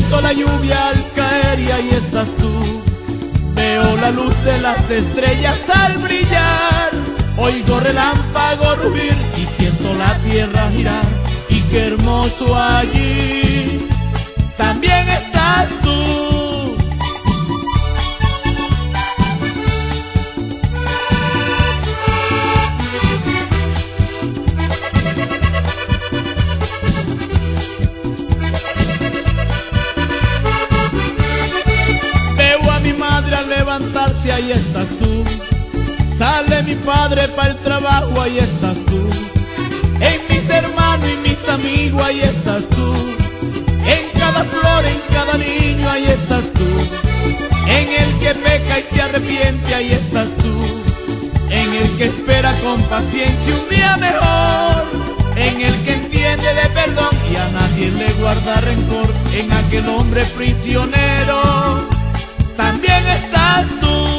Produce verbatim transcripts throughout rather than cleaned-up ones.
Siento la lluvia al caer y ahí estás tú. Veo la luz de las estrellas al brillar. Oigo relámpagos rugir y siento la tierra girar. Y qué hermoso allí también estás tú. Veo a mi madre al levantarse, ahí estás tú. Sale mi padre para el trabajo, ahí estás tú. En mis hermanos y mis amigos, ahí estás tú. En cada flor, en cada niño, ahí estás tú. En el que peca y se arrepiente, ahí estás tú. En el que espera con paciencia un día mejor. En el que entiende de perdón y a nadie le guarda rencor. En aquel hombre prisionero también estás tú.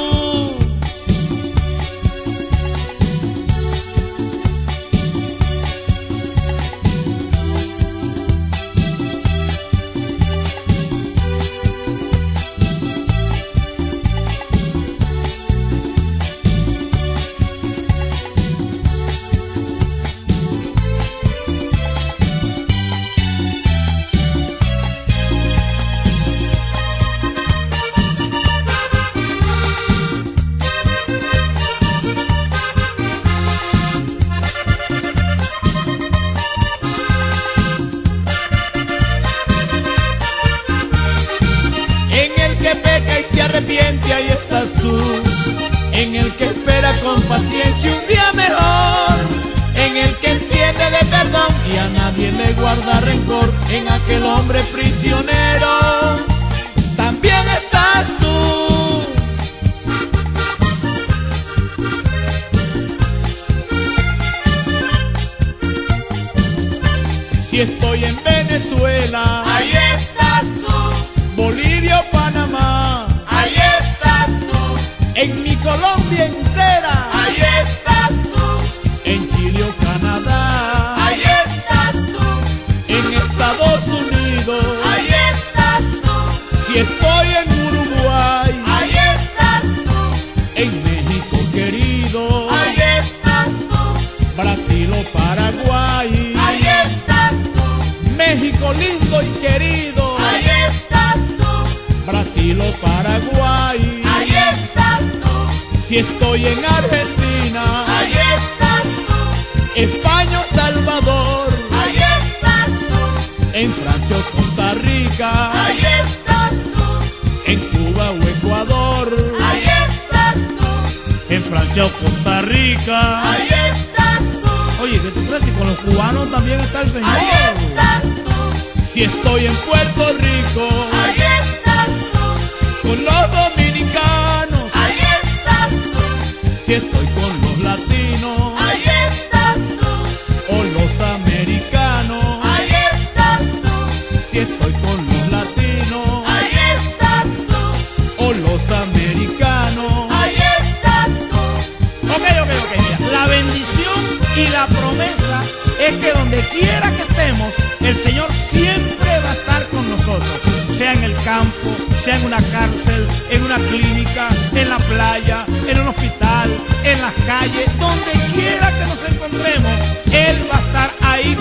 Ahí estás tú. En el que espera con paciencia un día mejor. En el que entiende de perdón y a nadie le guarda rencor. En aquel hombre prisionero también estás tú. Si estoy en Venezuela, ahí estás tú. Bolivia o Panamá, ahí estás tú. En mi Colombia entera, ahí estás tú. En Chile o Canadá, ahí estás tú. En Estados Unidos, ahí estás tú. Si estoy en Uruguay, ahí estás tú. En México querido, ahí estás tú. Brasil o Paraguay, ahí estás tú. México lindo y querido, ahí estás tú. Brasil o Paraguay, ahí estás tú. Si estoy en Argentina, ahí estás tú. España o Salvador, ahí estás tú. En Francia o Costa Rica, ahí estás tú. En Cuba o Ecuador, ahí estás tú. En Francia o Costa Rica, ahí estás tú. Oye, ¿qué tú crees? Si con los cubanos también está el Señor. Ahí estás tú. Si estoy en Puerto Rico, ahí estás tú. Con los dominicanos, ahí estás tú. Si estoy con los latinos, ahí estás tú. O los americanos, ahí estás tú. Si estoy con los latinos, ahí estás tú. O los americanos, ahí estás tú. Ok, ok, ok, mira, la bendición y la promesa es que donde quiera que estemos, el Señor siempre va a estar con nosotros, sea en el campo, sea en una cárcel, en una clínica, en la playa, en un hospital, en las calles, donde quiera que nos encontremos, Él va a estar ahí